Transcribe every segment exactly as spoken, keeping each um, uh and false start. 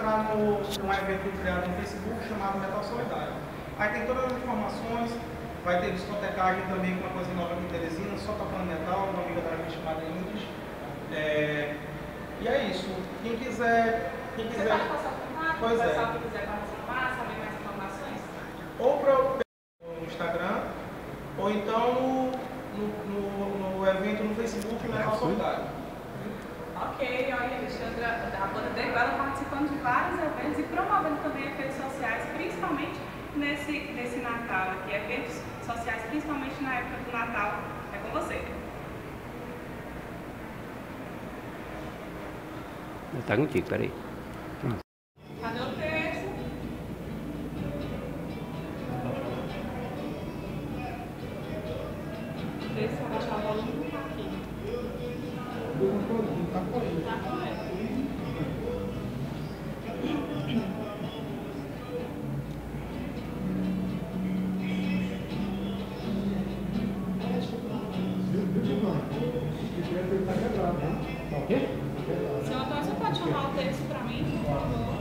entrar no, num evento criado no Facebook chamado Metal Solidário. Aí tem todas as informações, vai ter discotecagem também, com uma coisa nova aqui em Teresina, só tocando metal, uma amiga da gente chamada Indes. É, e é isso. Quem quiser... Quem quiser... Você pode passar o contato, pois o pessoal é. que quiser participar, saber mais informações? Ou para o Instagram, ou então no, no, no evento no Facebook Metal Solidário. Ok, olha, Alexandra, a banda dele, ela participando de vários eventos e promovendo também eventos sociais, principalmente nesse, nesse Natal aqui, eventos sociais, principalmente na época do Natal. É com você. Tá contigo, peraí. Cadê o texto? O texto vai baixar o volume aqui. Tá com ele. Tá com ele. O quê? Senhor Antônio, você pode chamar o texto para mim, por favor?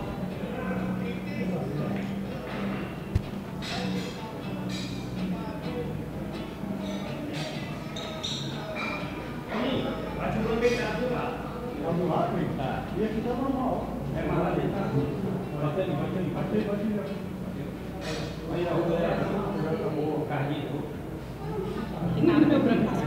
Vai te aproveitar do lado. Tá do lado, hein? Tá. E aqui tá normal. É mais lá dentro. Bate ali, bate ali, bate ali, bate ali. Aí, ó, o carrinho. Que nada, meu branco.